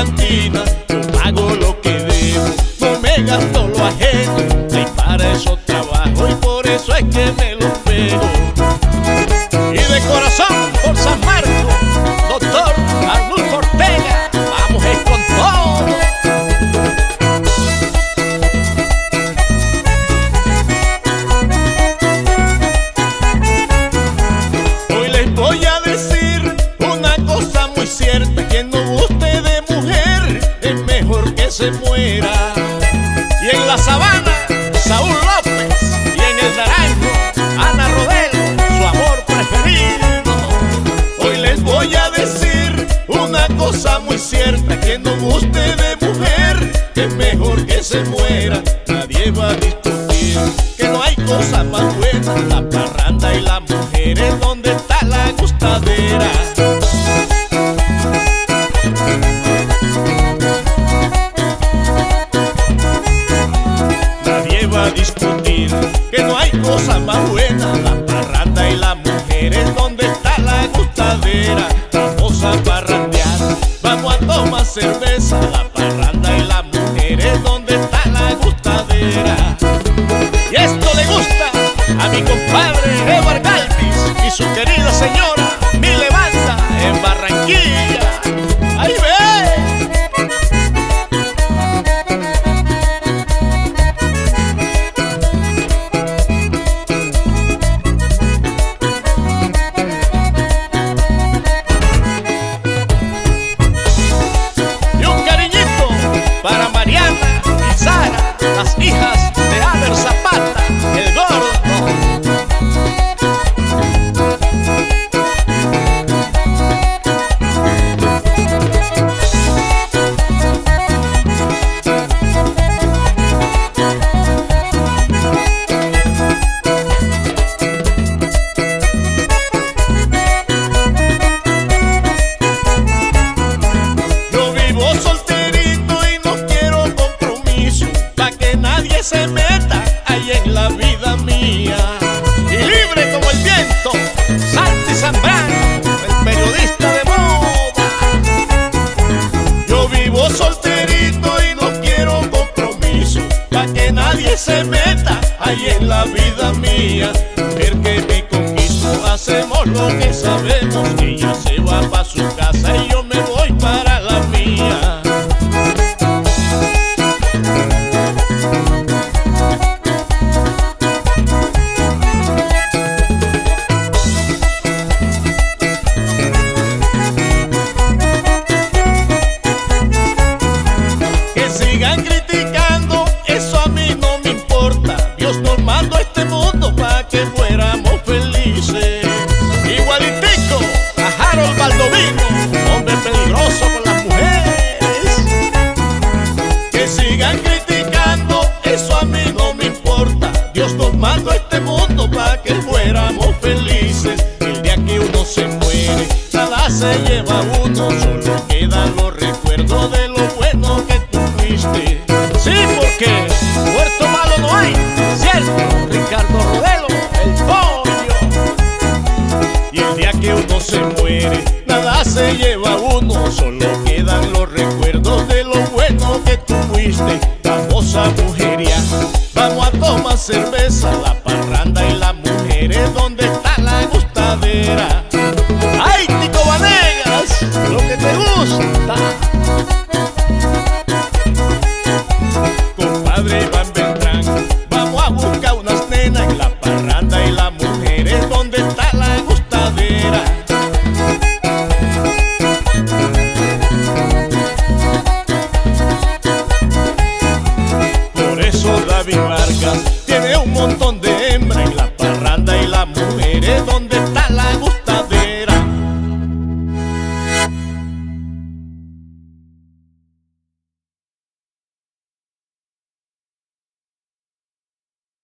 cantina, yo pago lo que debo, no me gasto lo ajeno, y para eso trabajo y por eso es que me lo pego. Y de corazón por San Marcos, doctor Arnulfo Ortega, vamos con todo. Hoy les voy a decir una cosa muy cierta: quien no guste de mujer es mejor que se muera. Y en la sabana, Saúl López, y en el Naranjo, Ana Rodelo, su amor preferido. Hoy les voy a decir una cosa muy cierta: quien no guste de mujer es mejor que se muera. Nadie va a discutir que no hay cosa más buena, la parranda y la mujer es donde está la gustadera. Nadie va a discutir que no hay cosa más buena, la parranda y la mujer es donde está la gustadera. Vamos a parrandear, vamos a tomar cerveza, la parranda y la mujer es donde está la gustadera. Y esto le gusta a mi compadre Edward Galvis y su querida señora Mile Banda en Barranquilla. ¡Ahí ve! Para Mariana y Sara, las hijas de Ader Zapata, el gordo. Se meta ahí en la vida mía, y libre como el viento, Santi Zambrano, el periodista de moda. Yo vivo solterito y no quiero compromiso, pa' que nadie se meta ahí en la vida mía. Mujer que me conquisto, hacemos lo que sabemos, ella se va pa' su casa y yo me voy para la mía. Criticando, eso a mí no me importa. Dios nos mandó a este mundo para que fuéramos felices. Igualitico a Harold Baldovino, hombre peligroso con las mujeres. Que sigan criticando, eso a mí no me importa. Dios nos mandó a este mundo para que fuéramos felices. El día que uno se muere, nada se lleva uno, solo quedan los recuerdos de lo bueno que tuviste. Sí, porque muerto malo no hay, ¿cierto? Ricardo Rodelo, el pollo. Y el día que uno se muere, nada se lleva uno, solo quedan los recuerdos de lo bueno que tú fuiste. Vamos a mujerear, vamos a tomar cerveza, la parranda y la mujer es donde está la gustadera. ¡Ay, Tico Vanegas! Lo que te gusta. Compadre Iván Beltrán, vamos a buscar unas nenas en la parranda y la mujer es donde está la gustadera. Por eso David